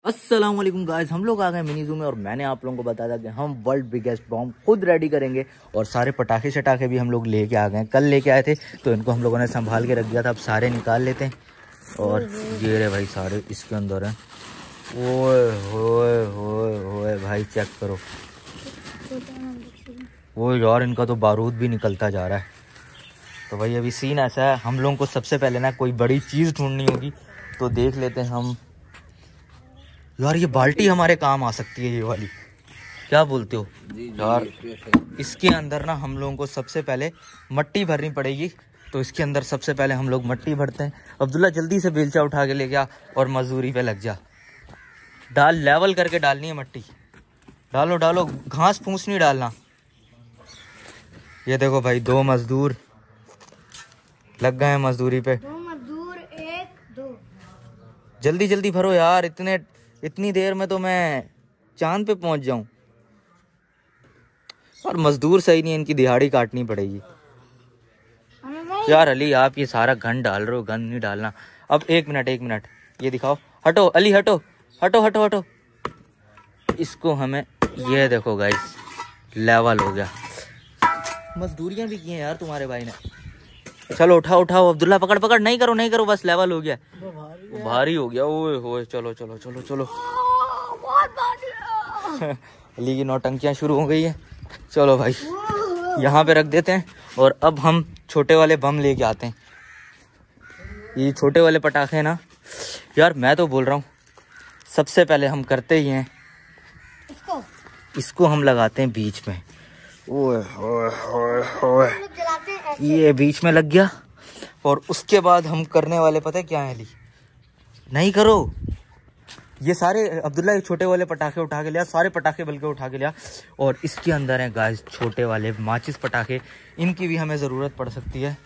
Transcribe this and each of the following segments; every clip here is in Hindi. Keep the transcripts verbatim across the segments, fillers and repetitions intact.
अस्सलाम वालेकुम गाइस, हम लोग आ गए मिनी ज़ू में और मैंने आप लोगों को बताया था कि हम वर्ल्ड बिगेस्ट बॉम्ब खुद रेडी करेंगे और सारे पटाखे शटाखे भी हम लोग लेके आ गए। कल लेके आए थे तो इनको हम लोगों ने संभाल के रख दिया था, अब सारे निकाल लेते हैं। और ये रहे भाई सारे इसके अंदर हैं। ओए होए होए होए भाई चेक करो, वो यार इनका तो बारूद भी निकलता जा रहा है। तो भाई अभी सीन ऐसा है, हम लोगों को सबसे पहले ना कोई बड़ी चीज़ ढूंढनी होगी, तो देख लेते हैं हम। यार ये बाल्टी हमारे काम आ सकती है, ये वाली, क्या बोलते हो यार? इसके अंदर ना हम लोगों को सबसे पहले मट्टी भरनी पड़ेगी, तो इसके अंदर सबसे पहले हम लोग मट्टी भरते हैं। अब्दुल्ला जल्दी से बेलचा उठा के ले गया और मजदूरी पे लग जा। डाल, लेवल करके डालनी है मट्टी, डालो डालो, घास फूस नहीं डालना। ये देखो भाई दो मजदूर लग गए हैं मजदूरी पे। दो मजदूर, एक दो। जल्दी जल्दी भरो यार, इतने इतनी देर में तो मैं चांद पे पहुंच जाऊं। और मजदूर सही नहीं है, इनकी दिहाड़ी काटनी पड़ेगी। यार अली आप ये सारा गन डाल रहे हो, गन नहीं डालना। अब एक मिनट एक मिनट ये दिखाओ, हटो अली हटो हटो हटो हटो। इसको हमें, ये देखो गाइस लेवल हो गया। मजदूरियां भी की हैं यार तुम्हारे भाई ने। चलो उठाओ उठाओ अब्दुल्ला, पकड़ पकड़, नहीं करो नहीं करो, बस लेवल हो गया, भारी, भारी हो गया। ओए होए चलो चलो चलो चलो। अली की नौटंकियां शुरू हो गई है। चलो भाई यहाँ पे रख देते हैं और अब हम छोटे वाले बम लेके आते हैं। ये छोटे वाले पटाखे ना यार, मैं तो बोल रहा हूँ सबसे पहले हम करते ही हैं इसको इसको हम लगाते हैं बीच में। ओए होए होए होए, ये बीच में लग गया। और उसके बाद हम करने वाले पता है क्या है अली? नहीं करो, ये सारे अब्दुल्ला ये छोटे वाले पटाखे उठा के लिया, सारे पटाखे बल्कि उठा के लिया। और इसके अंदर है गाइस छोटे वाले माचिस पटाखे, इनकी भी हमें ज़रूरत पड़ सकती है।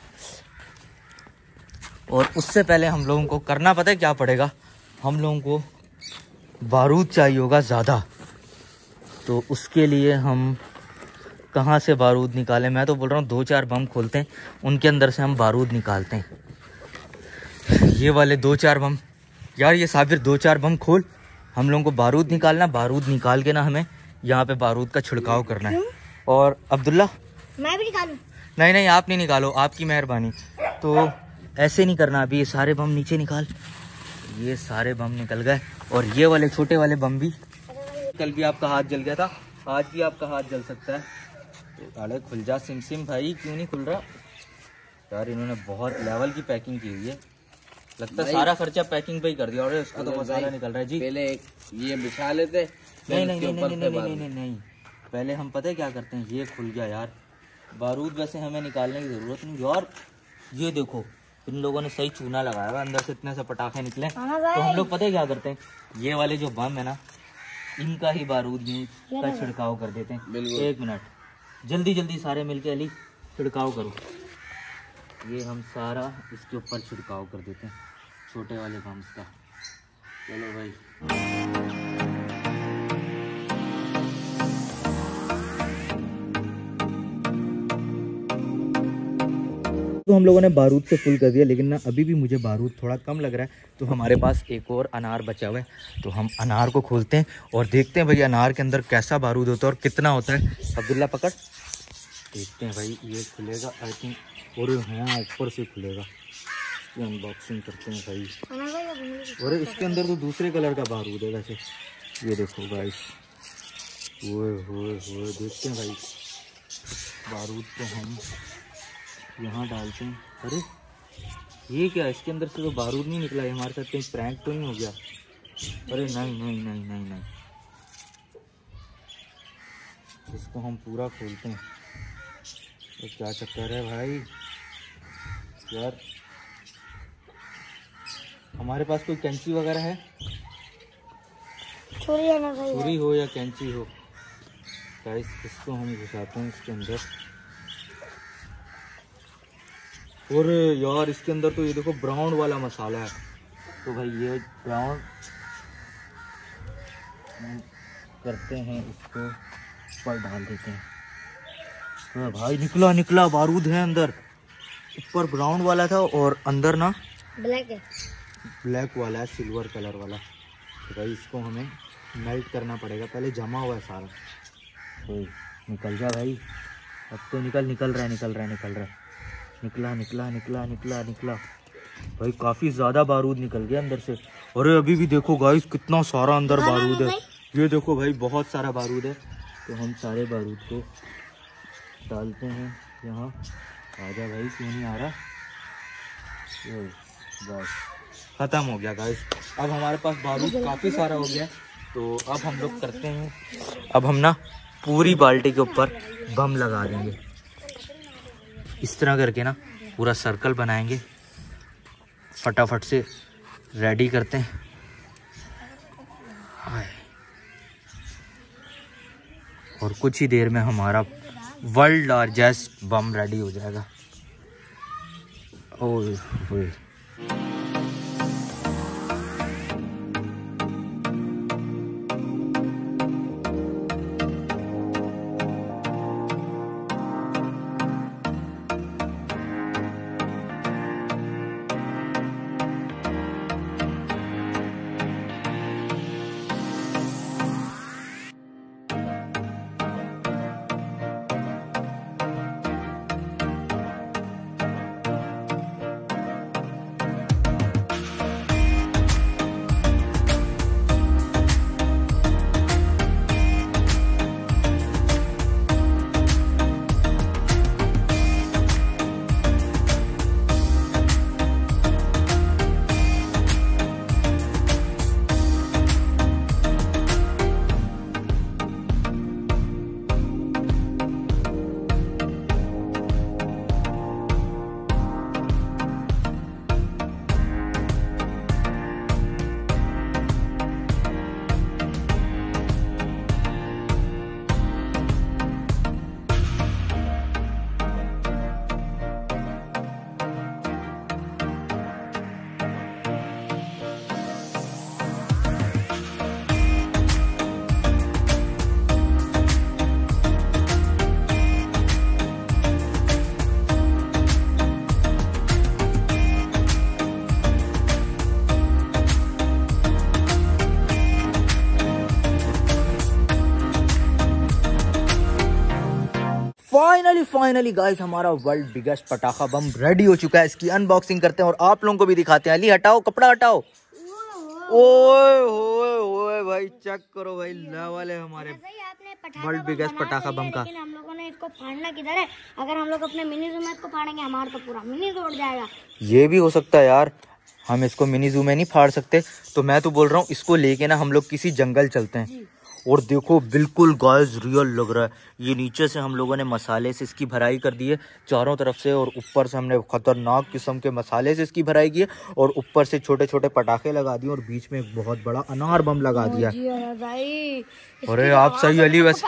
और उससे पहले हम लोगों को करना पता है क्या पड़ेगा? हम लोगों को बारूद चाहिए होगा ज़्यादा, तो उसके लिए हम कहाँ से बारूद निकालें? मैं तो बोल रहा हूँ दो चार बम खोलते हैं, उनके अंदर से हम बारूद निकालते हैं। ये वाले दो चार बम यार, ये साबिर दो चार बम खोल, हम लोगों को बारूद निकालना। बारूद निकाल के ना हमें यहाँ पे बारूद का छिड़काव करना है। और अब्दुल्ला मैं भी निकालूं? नहीं नहीं आप नहीं निकालो, आपकी मेहरबानी। तो ऐसे नहीं करना, अभी ये सारे बम नीचे निकाल। ये सारे बम निकल गए और ये वाले छोटे वाले बम भी। कल भी आपका हाथ जल गया था, आज भी आपका हाथ जल सकता है। अरे खुल जा सिम सिम भाई, क्यों नहीं खुल रहा यार? इन्होंने बहुत लेवल की पैकिंग की हुई है, लगता है सारा खर्चा पैकिंग पे ही कर दिया। और इसका तो मसाला निकल रहा है जी। पहले ये बिछा लेते, नहीं नहीं नहीं नहीं नहीं नहीं नहीं नहीं, पहले हम पता है क्या करते हैं? ये खुल गया यार, बारूद वैसे हमें निकालने की जरूरत नहीं यार। ये देखो इन लोगों ने सही चूना लगाया हुआ, अंदर से इतने से पटाखे निकले। तो हम लोग पता है क्या करते हैं? ये वाले जो बम है ना, इनका ही बारूद का छिड़काव कर देते हैं। एक मिनट, जल्दी जल्दी सारे मिलके अली छिड़काव करो। ये हम सारा इसके ऊपर छिड़काव कर देते हैं, छोटे वाले बम्स का। चलो भाई तो हम लोगों ने बारूद से फुल कर दिया, लेकिन ना अभी भी मुझे बारूद थोड़ा कम लग रहा है। तो हमारे पास एक और अनार बचा हुआ है, तो हम अनार को खोलते हैं और देखते हैं भाई अनार के अंदर कैसा बारूद होता है और कितना होता है। अब्दुल्ला पकड़, देखते हैं भाई। ये खुलेगा आई थिंक, और यहाँ ऊपर से खुलेगा। ये अनबॉक्सिंग करते हैं भाई। और इसके अंदर तो दूसरे कलर का बारूद है वैसे। ये देखो गाइस, ओए होए होए, देखते हैं भाई बारूद को हम यहाँ डालते हैं। अरे ये क्या, इसके अंदर से तो बारूद नहीं निकला है, हमारे साथ कहीं प्रैंक तो नहीं हो गया? अरे नहीं नहीं नहीं नहीं नहीं, इसको हम पूरा खोलते हैं। तो क्या चक्कर है भाई यार? हमारे पास कोई कैंची वगैरह है? छुरी है ना भाई? छुरी हो या कैंची हो गाइस, इसको हम घुसाते हैं इसके अंदर। और यार इसके अंदर तो ये देखो ब्राउन वाला मसाला है, तो भाई ये ब्राउन करते हैं, इसको ऊपर डाल देते हैं। तो भाई निकला निकला बारूद है अंदर। ऊपर ब्राउन वाला था और अंदर ना ब्लैक है, ब्लैक वाला है, सिल्वर कलर वाला। तो भाई इसको हमें मेल्ट करना पड़ेगा, पहले जमा हुआ है सारा। तो निकल जा भाई, अब तो निकल निकल रहा है निकल रहा है निकल रहा है निकला निकला निकला निकला निकला भाई, काफ़ी ज़्यादा बारूद निकल गया अंदर से। अरे अभी भी देखो गाइस कितना सारा अंदर बारूद है, ये देखो भाई बहुत सारा बारूद है। तो हम सारे बारूद को डालते हैं यहाँ। आजा भाई, क्यों नहीं आ रहा? ये बस ख़त्म हो गया गाइस। अब हमारे पास बारूद काफ़ी सारा हो गया, तो अब हम लोग करते हैं, अब हम ना पूरी बाल्टी के ऊपर बम लगा देंगे। इस तरह करके ना पूरा सर्कल बनाएंगे, फटाफट से रेडी करते हैं। और कुछ ही देर में हमारा वर्ल्ड लार्जेस्ट बम रेडी हो जाएगा। ओए ओए फाइनली फाइनली गाइस, हमारा वर्ल्ड बिगेस्ट पटाखा बम रेडी हो चुका है। इसकी अनबॉक्सिंग करते हैं और आप लोगों को भी दिखाते हैं। अली हटाओ, कपड़ा हटाओ। ओए होए होए भाई, चेक करो भाई, लेवल है हमारे वर्ल्ड बिगेस्ट पटाखा बम का। लेकिन हम लोगों ने इसको फाड़ना किधर है? अगर हम लोग अपने मिनी जू में इसको फाड़ेंगे, हमारा तो पूरा मिनी जू उड़ जाएगा। ये भी हो सकता है यार, हम इसको मिनी जू में नहीं फाड़ सकते। तो मैं तो बोल रहा हूँ इसको लेके ना हम लोग किसी जंगल चलते हैं। और देखो बिल्कुल गाइस रियल लग रहा है। ये नीचे से हम लोगों ने मसाले से इसकी भराई कर दी है चारों तरफ से, और ऊपर से हमने खतरनाक किस्म के मसाले से इसकी भराई की है, और ऊपर से छोटे छोटे पटाखे लगा दिए, और बीच में एक बहुत बड़ा अनार बम लगा दिया। अरे आप सही अली, वैसे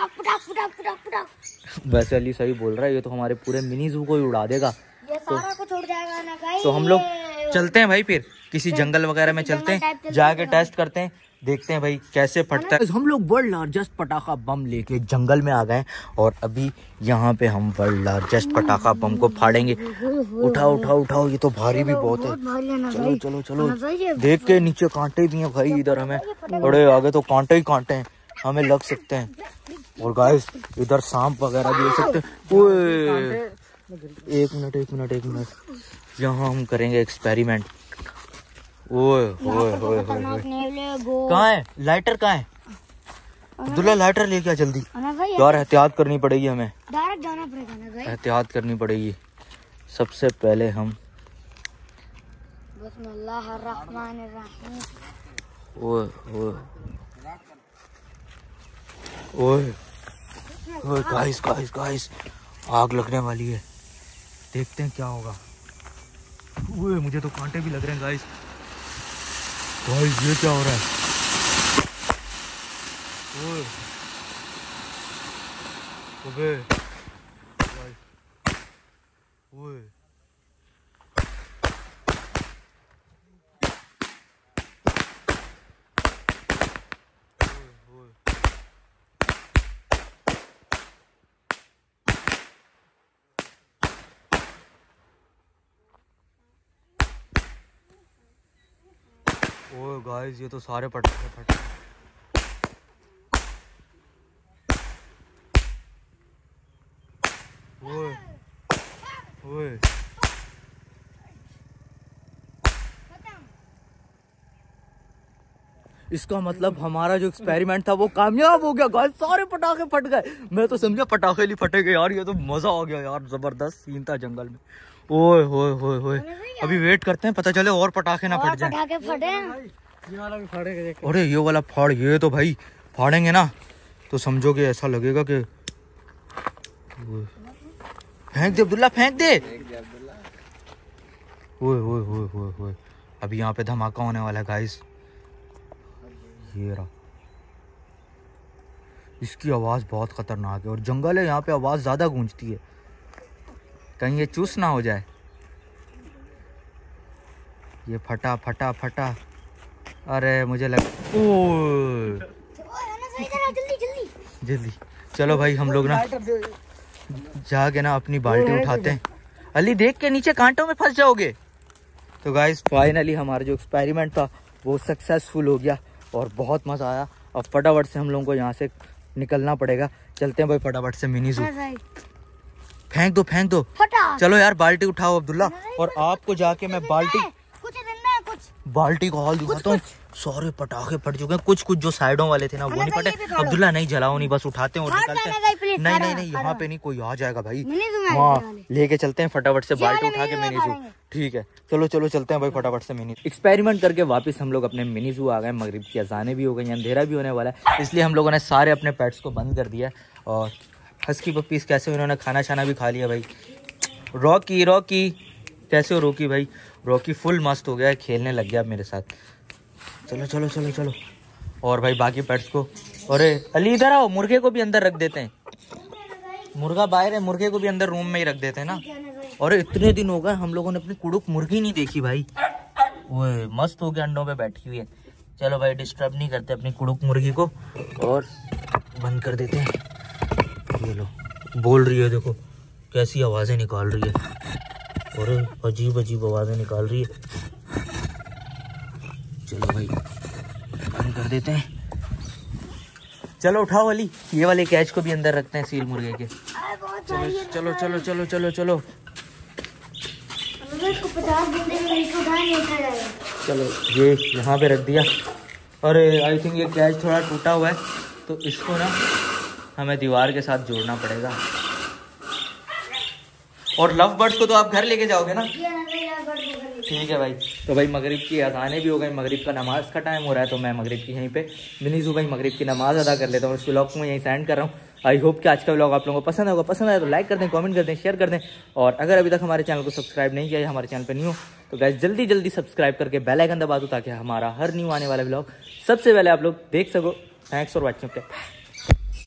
वैसे अली सही बोल रहा है, ये तो हमारे पूरे मिनी जू को ही उड़ा देगा। ये सारा कुछ उड़ जाएगा ना गाइस। तो हम लोग चलते हैं भाई, फिर किसी जंगल वगैरह में चलते हैं, जाके टेस्ट करते हैं, देखते हैं भाई कैसे फटता है। हम लोग वर्ल्ड लार्जेस्ट पटाखा बम लेके जंगल में आ गए, और अभी यहाँ पे हम वर्ल्ड लार्जेस्ट पटाखा बम को फाड़ेंगे। उठाओ उठाओ उठाओ, ये तो भारी भी बहुत है। चलो चलो चलो, देख के नीचे कांटे भी हैं भाई, इधर हमें बड़े आगे तो कांटे ही कांटे हैं, हमें लग सकते हैं। और गाइस इधर सांप वगैरह भी हो सकते हैं। ओए एक मिनट एक मिनट एक मिनट, यहाँ हम करेंगे एक्सपेरिमेंट। ओए ओए ओए कहाँ है लाइटर? कहाँ है अब्दुल्ला? लाइटर लेके आ जल्दी यार, एहतियात करनी पड़ेगी हमें, डायरेक्ट जाना पड़ेगा ना भाई। एहतियात करनी पड़ेगी। सबसे पहले हम बिस्मिल्लाहिर्रहमानिर्रहीम। ओए ओए ओए ओए गाइस गाइस गाइस, आग लगने वाली है, देखते हैं क्या होगा। ओए मुझे तो कांटे भी लग रहे हैं गाइस। गाइस ये क्या हो रहा है? ओए ओए ओए ओए गाइस ये तो सारे पटाखे फट गए। ओए ओए इसका मतलब हमारा जो एक्सपेरिमेंट था वो कामयाब हो गया गाइस, सारे पटाखे फट गए। मैं तो समझा पटाखे नहीं फटेंगे यार, ये तो मजा आ गया यार, जबरदस्त सीन था जंगल में। ओए होए होए होए अभी वेट करते हैं, पता चले और पटाखे ना फट जाए। पटाखे फटे ये वाला भी फाड़ेगा। अरे ये वाला फाड़, ये तो भाई फाड़ेंगे ना तो समझोगे ऐसा लगेगा कि फेंक दे अब्दुल्ला, फेंक दे। ओए ओए ओए ओए ओए अभी यहाँ पे धमाका होने वाला है गाइस। ये रहा, इसकी आवाज बहुत खतरनाक है और जंगल है यहाँ पे, आवाज ज्यादा गूंजती है, कहीं ये चूस ना हो जाए। ये फटा फटा फटा, अरे मुझे लग ओह जल्दी जल्दी जल्दी चलो भाई हम लोग ना जाके ना अपनी बाल्टी उठाते हैं। अली देख के नीचे कांटों में फंस जाओगे। तो गाइस फाइनली हमारा जो एक्सपेरिमेंट था वो सक्सेसफुल हो गया और बहुत मजा आया। अब फटाफट से हम लोगों को यहाँ से निकलना पड़ेगा, चलते हैं भाई फटाफट से मिनी जू। फेंक दो फेंक दो, फटा चलो यार बाल्टी उठाओ अब्दुल्ला, और आपको जाके मैं बाल्टी कुछ दिन है कुछ बाल्टी का हाल दिखाता हूँ। सारे पटाखे फट चुके हैं, कुछ कुछ जो साइडों वाले थे ना वो नहीं फटे। अब्दुल्ला नहीं जलाओ नहीं, बस उठाते हैं और निकलते हैं। नहीं नहीं नहीं यहाँ पे नहीं, कोई आ जाएगा भाई, वहाँ लेके चलते हैं फटाफट से बाल्टी उठा के मिनी जू। ठीक है चलो चलो चलते हैं भाई फटाफट से मिनी एक्सपेरिमेंट करके वापस हम लोग अपने मिनी जू आ गए। मगरिब की अजानें भी हो गई, अंधेरा भी होने वाला है, इसलिए हम लोगों ने सारे अपने पेट्स को बंद कर दिया। और हस्की पप्पीज कैसे उन्होंने खाना छाना भी खा लिया भाई। रॉकी रॉकी कैसे हो रॉकी भाई? रॉकी फुल मस्त हो गया है, खेलने लग गया मेरे साथ। चलो चलो चलो चलो और भाई बाकी पेट्स को, अरे अली इधर आओ, मुर्गे को भी अंदर रख देते हैं। मुर्गा बाहर है, मुर्गे को भी अंदर रूम में ही रख देते हैं ना। और इतने दिन हो गए हम लोगों ने अपनी कुड़ुक मुर्गी नहीं देखी भाई। ओए मस्त हो गया, अंडों पे बैठी हुई है। चलो भाई डिस्टर्ब नहीं करते अपनी कुड़ुक मुर्गी को और बंद कर देते हैं। ये लो बोल रही है, देखो कैसी आवाजें निकाल रही है, और अजीब अजीब आवाजें निकाल रही है। चलो भाई बंद कर देते हैं। चलो उठाओ अली, ये वाले कैच को भी अंदर रखते हैं सील मुर्गे के। चलो चलो चलो चलो चलो चलो चलो ये यहाँ पे रख दिया। अरे आई थिंक ये कैच थोड़ा टूटा हुआ है, तो इसको ना हमें दीवार के साथ जोड़ना पड़ेगा। और लव बर्ड्स को तो आप घर लेके जाओगे ना? ठीक है भाई। तो भाई मगरिब की अज़ानें भी हो गई, मगरिब का नमाज का टाइम हो रहा है, तो मैं मगरिब की यहीं पे मिनी जू भाई मगरिब की नमाज अदा कर लेता हूँ। इस व्लॉग को मैं यहीं सेंड कर रहा हूँ। आई होप कि आज का व्लॉग आप लोगों को पसंद होगा। पसंद आया तो लाइक कर दें, कमेंट कर दें, शेयर कर दें, और अगर अभी तक हमारे चैनल को सब्सक्राइब नहीं किया या हमारे चैनल पर नहीं हो तो गाइस जल्दी जल्दी सब्सक्राइब करके बेल आइकन दबा दो, ताकि हमारा हर न्यू आने वाला व्लॉग सबसे पहले आप लोग देख सको। Thanks for watching.